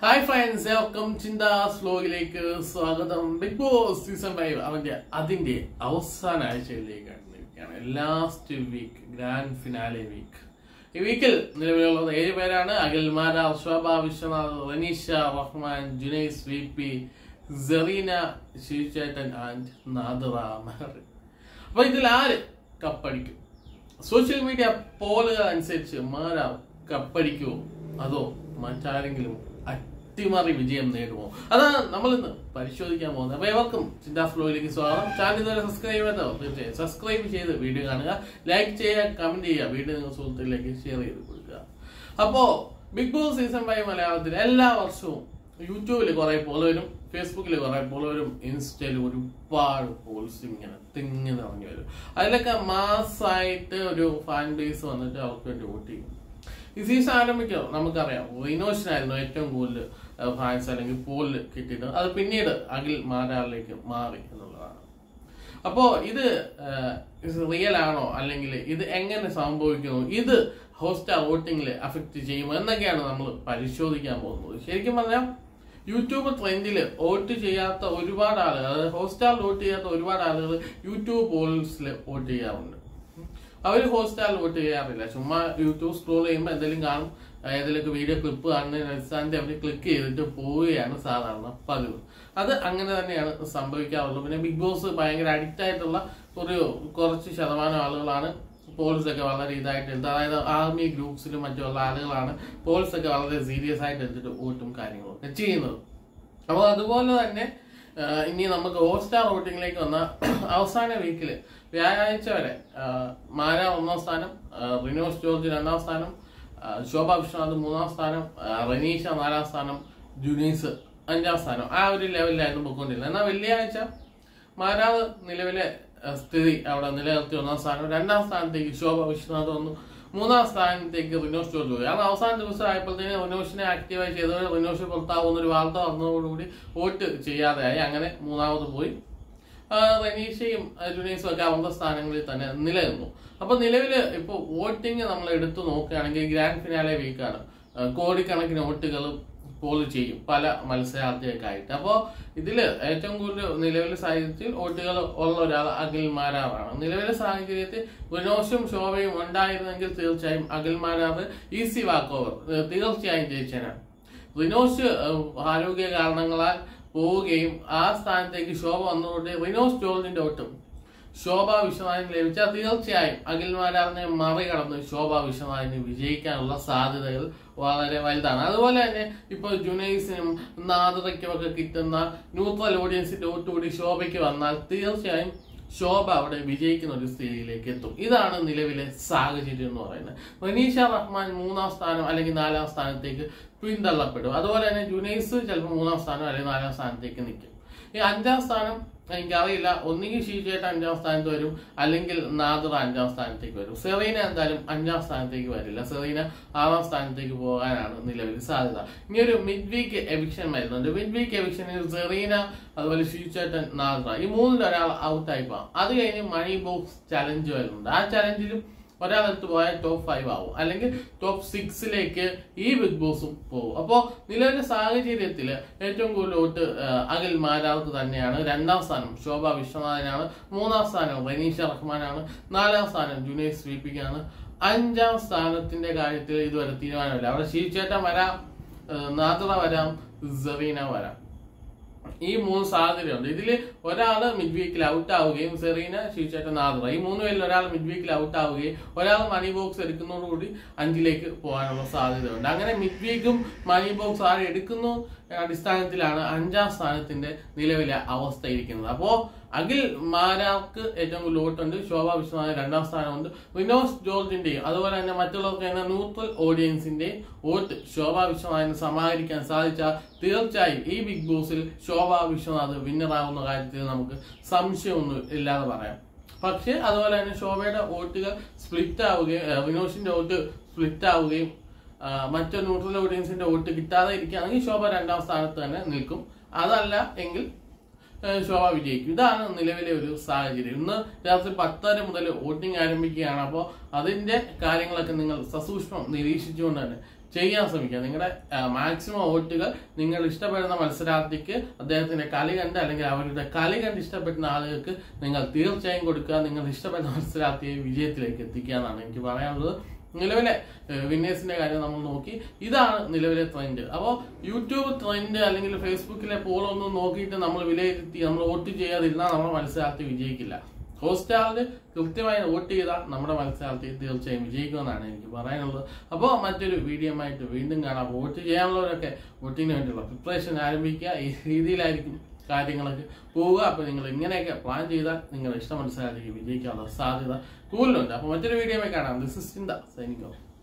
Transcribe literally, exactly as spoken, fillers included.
Hi friends, welcome Chinda's vlogilekku swagatham. Big Boss season five avante adinte avasana aaychayilekku last week grand finale week. Ee weekil nilavilulla ഏഴ് പേരാണ്. Akhil, Marar, Shobha Vishwanath, Reneesha, Rahman, Junaiz, V P, Sereena, ശിവചേട്ടൻ and Nadira Mehar. അപ്പോൾ ഇതിൽ ആര് കപ്പടിക്കും? Social media പോളുകൾ അനുസരിച്ച് മാരാർ കപ്പടിക്കുമോ അതോ മറ്റാരെങ്കിലും അട്ടിമറി വിജയം നേടുമോ? അതാണ് നമ്മൾ ഇന്ന് പരിശോധിക്കാൻ പോകുന്നത്. അപ്പൊ ഏവർക്കും ചിന്താസ് ഫ്ലോയിലേക്ക് സ്വാഗതം. ചാനൽ ഇതുവരെ സബ്സ്ക്രൈബ് ചെയ്തോ തീർച്ചയായും സബ്സ്ക്രൈബ് ചെയ്ത് വീഡിയോ കാണുക, ലൈക്ക് ചെയ്യുക, കമന്റ് ചെയ്യുക, വീഡിയോ നിങ്ങൾ സുഹൃത്തുക്കളിലേക്ക് ഷെയർ ചെയ്ത് കൊടുക്കുക. അപ്പോ ബിഗ് ബോസ് സീസൺ ഫൈവ് മലയാളത്തിൽ എല്ലാ വർഷവും യൂട്യൂബിൽ കുറെ പോലെ വരും, ഫേസ്ബുക്കിൽ കുറെ പോലെ വരും, ഇൻസ്റ്റയിൽ ഒരുപാട് പോൾസ് ഇങ്ങനെ തിങ്ങി നിറഞ്ഞു വരും. അതിലൊക്കെ മാസമായിട്ട് ഒരു ഫാൻ ബേസ് വന്നിട്ട് അവർക്ക് വേണ്ടി വോട്ട് ചെയ്യും. ഈ സീസൺ ആരംഭിക്കോ നമുക്കറിയാം, റിനോഷനായിരുന്നു ഏറ്റവും കൂടുതൽ ഫാൻസ് അല്ലെങ്കിൽ പോളിൽ കിട്ടിയിട്ട്, അത് പിന്നീട് അഖിൽ മാരാറിലേക്ക് മാറി എന്നുള്ളതാണ്. അപ്പോ ഇത് റിയൽ ആണോ അല്ലെങ്കിൽ ഇത് എങ്ങനെ സംഭവിക്കുന്നു, ഇത് ഹോട്ട്സ്റ്റാർ വോട്ടിങ്ങിൽ അഫക്ട് ചെയ്യുമോ എന്നൊക്കെയാണ് നമ്മൾ പരിശോധിക്കാൻ പോകുന്നത്. ശരിക്കും പറഞ്ഞാൽ യൂട്യൂബ് ട്രെൻഡിൽ വോട്ട് ചെയ്യാത്ത ഒരുപാട് ആളുകൾ, അതായത് ഹോട്ട്സ്റ്റാർ വോട്ട് ചെയ്യാത്ത ഒരുപാട് ആളുകൾ യൂട്യൂബ് പോൾസിൽ വോട്ട് ചെയ്യാറുണ്ട്. അവർ ഹോട്ട്സ്റ്റാറിൽ വോട്ട് ചെയ്യാറില്ല, ചുമ്മാ യൂട്യൂബ് സ്ക്രോൾ ചെയ്യുമ്പോൾ എന്തെങ്കിലും കാണും, ഏതെങ്കിലും വീഡിയോ ക്ലിപ്പ് കാണുന്നതിന് അടിസ്ഥാനത്തിൽ അവർ ക്ലിക്ക് ചെയ്തിട്ട് പോവുകയാണ് സാധാരണ പതിവ്. അത് അങ്ങനെ തന്നെയാണ് സംഭവിക്കാറുള്ളത്. പിന്നെ ബിഗ് ബോസ് ഭയങ്കര അഡിക്റ്റ് ആയിട്ടുള്ള ഒരു കുറച്ച് ശതമാനം ആളുകളാണ് പോൾസ് ഒക്കെ വളരെ ഇതായിട്ട് എടുത്ത്, അതായത് ആർമി ഗ്രൂപ്പ്സിലും മറ്റുള്ള ആളുകളാണ് പോൾസ് ഒക്കെ വളരെ സീരിയസ് ആയിട്ട് എടുത്തിട്ട് വോട്ടും കാര്യങ്ങളും ഒക്കെ ചെയ്യുന്നത്. അപ്പോൾ അതുപോലെ തന്നെ ഇനി നമുക്ക് ഹോട്ട്സ്റ്റാർ വോട്ടിങ്ങിലേക്ക് വന്ന അവസാന വീക്കില് വ്യാഴാഴ്ച വരെ മാരാർ ഒന്നാം സ്ഥാനം, റിനോഷ് ജോർജ് രണ്ടാം സ്ഥാനം, ശോഭ വിശ്വനാഥ് മൂന്നാം സ്ഥാനം, റനീഷ നാലാം സ്ഥാനം, ജുനീസ് അഞ്ചാം സ്ഥാനം, ആ ഒരു ലെവലിലായിരുന്നു പോയിക്കൊണ്ടിരുന്നത്. എന്നാൽ വെള്ളിയാഴ്ച മാരാർ നിലവിലെ സ്ഥിതി അവിടെ നിലനിർത്തി ഒന്നാം സ്ഥാനം, രണ്ടാം സ്ഥാനത്തേക്ക് ശോഭ വിശ്വനാഥ് വന്നു, മൂന്നാം സ്ഥാനത്തേക്ക് റിനോഷ് ജോർജ് പോയി. കാരണം അവസാന ദിവസം ആയപ്പോഴത്തേന് റിനോഷിനെ ആക്റ്റീവായി ചെയ്തവർ റിനോഷ് പുറത്താവുന്ന ഒരു വാർത്ത വന്നതോടുകൂടി വോട്ട് ചെയ്യാതെയായി. അങ്ങനെ മൂന്നാമത് പോയി. റനീഷയും ജുനൈസും ഒക്കെ അവരുടെ സ്ഥാനങ്ങളിൽ തന്നെ നിലനിന്നു. അപ്പൊ നിലവില് ഇപ്പൊ വോട്ടിംഗ് നമ്മൾ എടുത്തു നോക്കുകയാണെങ്കിൽ ഗ്രാൻഡ് ഫിനാലെ വീക്കാണ്. കോടിക്കണക്കിന് വോട്ടുകൾ പോൾ ചെയ്യും പല മത്സരാർത്ഥികൾക്കായിട്ട്. അപ്പോൾ ഇതില് ഏറ്റവും കൂടുതൽ നിലവിലെ സാഹചര്യത്തിൽ വോട്ടുകൾ ഉള്ള ഒരാൾ അഖിൽ മാരാറാണ്. നിലവിലെ സാഹചര്യത്തിൽ റിനോഷും ശോഭയും ഉണ്ടായിരുന്നെങ്കിൽ തീർച്ചയായും Akhil Marar easy walkover തീർച്ചയായും ജയിച്ചേനാണ്. റിനോഷ് ആരോഗ്യ കാരണങ്ങളാൽ പോവുകയും ആ സ്ഥാനത്തേക്ക് ശോഭ വന്നതോടെ റിനോഷ് ജോർജിന്റെ വോട്ടും ശോഭ വിശ്വനാഥിന് ലഭിച്ചാൽ തീർച്ചയായും അഖിൽ മാരാറിനെ മറികടന്ന് ശോഭ വിശ്വനാഥിന് വിജയിക്കാനുള്ള സാധ്യതകൾ വളരെ വലുതാണ്. അതുപോലെ തന്നെ ഇപ്പോൾ ജുനൈസിനും നാദിറയ്ക്കും ഒക്കെ കിട്ടുന്ന ന്യൂട്രൽ ഓഡിയൻസിന്റെ വോട്ട് കൂടി ശോഭയ്ക്ക് വന്നാൽ തീർച്ചയായും ശോഭ അവിടെ വിജയിക്കുന്ന ഒരു സ്ഥിതിയിലേക്ക് എത്തും. ഇതാണ് നിലവിലെ സാഹചര്യം എന്ന് പറയുന്നത്. റനീഷ, റഹ്മാൻ മൂന്നാം സ്ഥാനം അല്ലെങ്കിൽ നാലാം സ്ഥാനത്തേക്ക് പിന്തള്ളപ്പെടും. അതുപോലെ തന്നെ ജുനൈസ് ചിലപ്പോൾ മൂന്നാം സ്ഥാനം അല്ലെങ്കിൽ നാലാം സ്ഥാനത്തേക്ക് നിൽക്കും. ഈ അഞ്ചാം സ്ഥാനം എനിക്കറിയില്ല, ഒന്നുകിൽ ശിവചേട്ടൻ അഞ്ചാം സ്ഥാനത്ത് വരും അല്ലെങ്കിൽ നാദിറ അഞ്ചാം സ്ഥാനത്തേക്ക് വരും. സെറീന എന്തായാലും അഞ്ചാം സ്ഥാനത്തേക്ക് വരില്ല, സെറീന ആറാം സ്ഥാനത്തേക്ക് പോകാനാണ് നിലവിൽ സാധ്യത. ഇനി ഒരു മിഡ് വീക്ക് എവിക്ഷൻ വരുന്നുണ്ട്. മിഡ് വീക്ക് എവിക്ഷനിൽ സെറീന, അതുപോലെ ശിവചേട്ടൻ, നാദിറ ഈ മൂന്നിൽ ഒരാൾ ഔട്ടായി പോകാം. അത് കഴിഞ്ഞ് മണി ബോക്സ് ചലഞ്ച് വരുന്നുണ്ട്. ആ ചലഞ്ചിലും ഒരാളെടുത്ത് പോയാൽ ടോപ്പ് ഫൈവ് ആവും, അല്ലെങ്കിൽ ടോപ്പ് സിക്സിലേക്ക് ഈ ബിഗ് ബോസും പോകും. അപ്പോ നിലവിലെ സാഹചര്യത്തിൽ ഏറ്റവും കൂടുതൽ വോട്ട് അഖിൽ മാരാർക്ക് തന്നെയാണ്. രണ്ടാം സ്ഥാനം ശോഭ വിശ്വനാഥനാണ്, മൂന്നാം സ്ഥാനം റനീഷ റഹ്മാനാണ്, നാലാം സ്ഥാനം ജുനൈസ് വി പിക്കാണ്, അഞ്ചാം സ്ഥാനത്തിന്റെ കാര്യത്തിൽ ഇതുവരെ തീരുമാനമില്ല. അവിടെ ശിവചേട്ടൻ വരാം, നാദിറ വരാം, സെറീന വരാം. ഈ മൂന്ന് സാധ്യതയുണ്ട്. ഇതില് ഒരാള് മിഡ് വീക്കിൽ ഔട്ട് ആവുകയും സെറീന, ശിവചേട്ടൻ, നാദിറ ഈ മൂന്ന് പേരിൽ ഒരാൾ മിഡ് വീക്കിൽ ഔട്ട് ആവുകയും ഒരാൾ മണി ബോക്സ് എടുക്കുന്നതോടുകൂടി അഞ്ചിലേക്ക് പോകാനുള്ള സാധ്യതയുണ്ട്. അങ്ങനെ മിഡ് വീക്കും മണി ബോക്സ് ആര് എടുക്കുന്നു അടിസ്ഥാനത്തിലാണ് അഞ്ചാം സ്ഥാനത്തിന്റെ നിലവിലെ അവസ്ഥ ഇരിക്കുന്നത്. അപ്പോ അഖിൽ മാരാർക്ക് ഏറ്റവും കൂടുതൽ വോട്ടുണ്ട്, ശോഭ വിശ്വനാഥ് രണ്ടാം സ്ഥാനമുണ്ട്, റിനോഷ് ജോർജിന്റെയും അതുപോലെ തന്നെ മറ്റുള്ളവർക്ക് തന്നെ ന്യൂട്രൽ ഓഡിയൻസിന്റെയും വോട്ട് ശോഭ വിശ്വനാഥിന് സമാഹരിക്കാൻ സാധിച്ചാൽ തീർച്ചയായും ഈ ബിഗ് ബോസിൽ ശോഭ വിശ്വനാഥ് വിന്നറാകുന്ന കാര്യത്തിൽ നമുക്ക് സംശയമൊന്നും ഇല്ലാതെ പറയാം. പക്ഷെ അതുപോലെ തന്നെ ശോഭയുടെ വോട്ടുകൾ സ്പ്ലിറ്റ് ആവുകയും റിനോഷിന്റെ വോട്ട് സ്പ്ലിറ്റ് ആവുകയും മറ്റൊരു ന്യൂട്രൽ ഓഡിയൻസിന്റെ വോട്ട് കിട്ടാതെ ഇരിക്കുകയാണെങ്കിൽ ശോഭ രണ്ടാം സ്ഥാനത്ത് തന്നെ നിൽക്കും. അതല്ല എങ്കിൽ ശോഭ വിജയിക്കും. ഇതാണ് നിലവിലെ ഒരു സാഹചര്യം. ഇന്ന് രാത്രി പത്തര മുതൽ വോട്ടിംഗ് ആരംഭിക്കുകയാണ്. അപ്പോൾ അതിന്റെ കാര്യങ്ങളൊക്കെ നിങ്ങൾ സസൂക്ഷ്മം നിരീക്ഷിച്ചുകൊണ്ട് തന്നെ ചെയ്യാൻ ശ്രമിക്കുക. നിങ്ങളുടെ മാക്സിമം വോട്ടുകൾ നിങ്ങൾ ഇഷ്ടപ്പെടുന്ന മത്സരാർത്ഥിക്ക് അദ്ദേഹത്തിന്റെ കളി കണ്ട് അല്ലെങ്കിൽ അവരുടെ കളി കണ്ട് ഇഷ്ടപ്പെടുന്ന ആളുകൾക്ക് നിങ്ങൾ തീർച്ചയായും കൊടുക്കുക. നിങ്ങൾ ഇഷ്ടപ്പെടുന്ന മത്സരാർത്ഥിയെ വിജയത്തിലേക്ക് എത്തിക്കുക എന്നാണ് എനിക്ക് പറയാനുള്ളത്. നിലവിലെ വിന്നേഴ്സിന്റെ കാര്യം നമ്മൾ നോക്കി, ഇതാണ് നിലവിലെ ട്രെൻഡ്. അപ്പോൾ യൂട്യൂബ് ട്രെൻഡ് അല്ലെങ്കിൽ ഫേസ്ബുക്കിലെ പോളൊന്നും നോക്കിയിട്ട് നമ്മൾ വിലയിരുത്തി നമ്മൾ വോട്ട് ചെയ്യാതിരുന്നാൽ നമ്മുടെ മത്സരാർത്ഥി വിജയിക്കില്ല. ഹോട്ട്സ്റ്റാറിൽ കൃത്യമായി വോട്ട് ചെയ്താൽ നമ്മുടെ മത്സരാർത്ഥി തീർച്ചയായും വിജയിക്കുമെന്നാണ് എനിക്ക് പറയാനുള്ളത്. അപ്പോൾ മറ്റൊരു വീഡിയോ ആയിട്ട് വീണ്ടും കാണാം. വോട്ട് ചെയ്യാനുള്ളവരൊക്കെ വോട്ടിങ്ങിന് വേണ്ടിയുള്ള പ്രിപ്പറേഷൻ ആരംഭിക്കുക. ഈ രീതിയിലായിരിക്കും കാര്യങ്ങളൊക്കെ പോവുക. അപ്പോൾ നിങ്ങൾ ഇങ്ങനെയൊക്കെ പ്ലാൻ ചെയ്താൽ നിങ്ങളുടെ ഇഷ്ടം മത്സരാർത്ഥിക്ക് വിജയിക്കാനുള്ള സാധ്യത കൂടുതലുണ്ട്. അപ്പോൾ മറ്റൊരു വീഡിയോ കാണാം. This is Chintha signing of.